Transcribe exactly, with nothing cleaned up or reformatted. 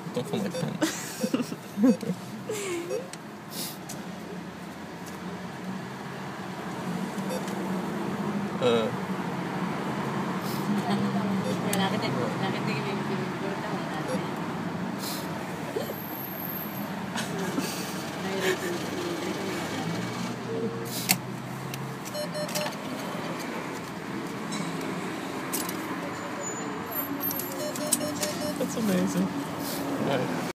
Don't film like that. uh. That's amazing. Right.